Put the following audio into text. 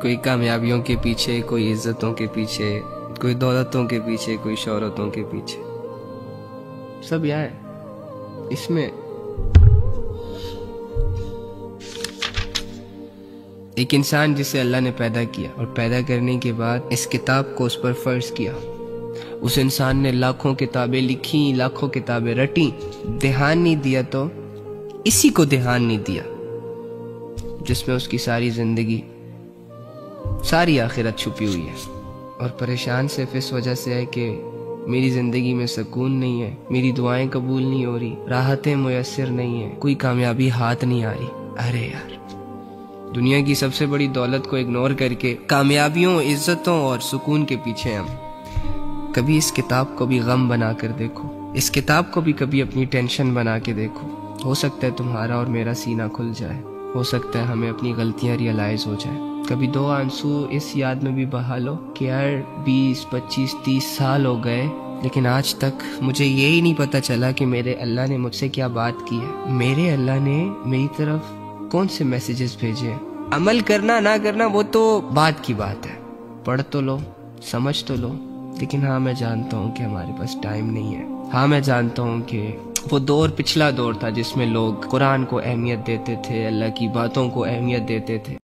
کوئی کامیابیوں کے پیچھے، کوئی عزتوں کے پیچھے، کوئی دولتوں کے پیچھے، کوئی شہرتوں کے پیچھے، سب یہاں ہے اس میں۔ ایک انسان جسے اللہ نے پیدا کیا اور پیدا کرنے کے بعد اس کتاب کو اس پر فرض کیا، اس انسان نے لاکھوں کتابیں لکھی، لاکھوں کتابیں رٹی، دھیان نہیں دیا تو اسی کو دھیان نہیں دیا جس میں اس کی ساری زندگی، ساری آخرت چھپی ہوئی ہے، اور پریشان صرف اس وجہ سے ہے کہ میری زندگی میں سکون نہیں ہے، میری دعائیں قبول نہیں ہو رہی، راحتیں میسر نہیں ہیں، کوئی کامیابی ہاتھ نہیں آ رہی۔ ارے یار، دنیا کی سب سے بڑی دولت کو اگنور کر کے کامیابیوں، عزتوں اور سکون کے پیچھے ہم۔ کبھی اس کتاب کو بھی غم بنا کر دیکھو، اس کتاب کو بھی کبھی اپنی ٹینشن بنا کے دیکھو، ہو سکتا ہے تمہارا اور میرا سینہ کھل جائے، ہو سکتا ہے ہمیں اپنی غلطیاں ریئلائز ہو جائیں۔ کبھی دو آنسو اس یاد میں بھی بہا لو کہ یار 20، 25، 30 سال ہو گئے لیکن آج تک مجھے یہی نہیں پتا چلا کہ میرے اللہ نے مجھ سے کیا بات کی ہے، میرے اللہ نے میری طرف کون سے میسیجز بھیجے ہیں۔ عمل کرنا نہ کرنا وہ تو بعد کی بات ہے، پڑھ تو لو، سمجھ تو لو، لیکن ہاں میں جانتا ہوں کہ ہمارے پاس ٹائم نہیں ہے۔ ہاں میں جانتا ہوں کہ وہ دور پچھلا دور تھا جس میں لوگ قرآن کو اہمیت دیتے تھے، اللہ کی باتوں کو اہمیت دیتے تھے۔